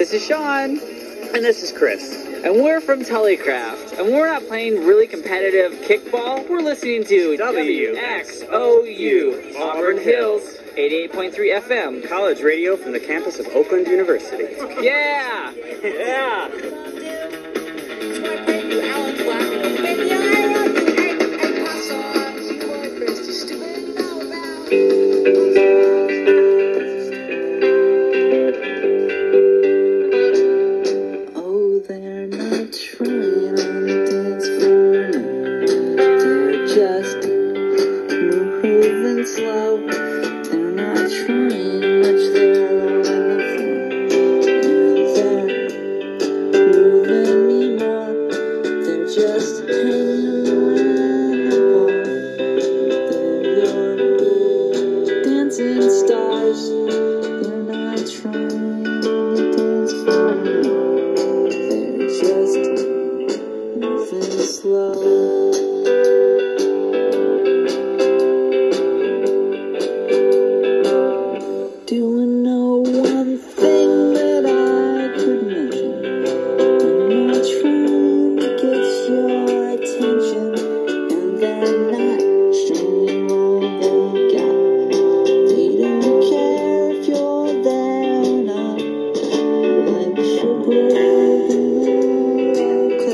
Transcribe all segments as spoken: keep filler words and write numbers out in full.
This is Sean. And this is Chris. And we're from TULLYCRAFT. And we're not playing really competitive kickball. We're listening to W X O U Auburn Hills eighty-eight point three F M. College radio from the campus of Oakland University. Yeah! Yeah! Oh, they're not trying on the dance floor now. They're just moving slow. They're not trying much, they're on the floor. They're moving me more. They're just hanging around the bar. They're your dancing stars. They're not trying on the dance floor. They're just moving slow. Do I know one thing that I could mention? They're not trying to get your attention, and they're not showing all they got. They don't care if you're there or not. Like sugar and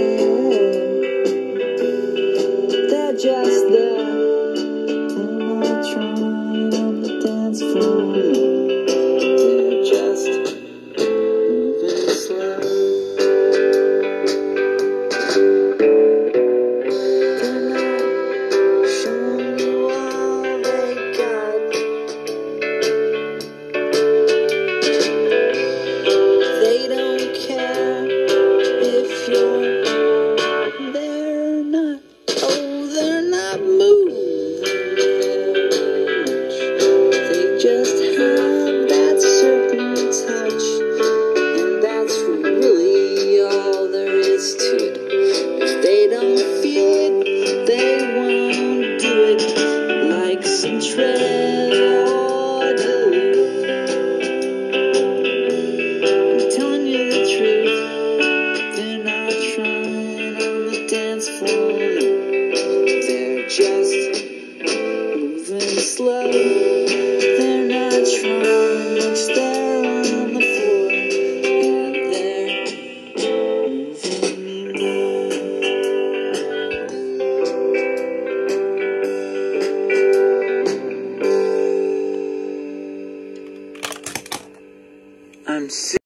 okay. They're just there. They're not trying on the dance floor. They're just moving slow. They're not showing you all they got. They don't care if you're there or not. Oh, they're not moving very much. They just have that certain touch, and that's really all there is to it. If they don't feel it, they won't do it, like some tread or glue. I'm telling you the truth, they're not trying on the dance floor. They're just moving slow. They're not trying much, they're on the floor. And they're moving more. I'm sick.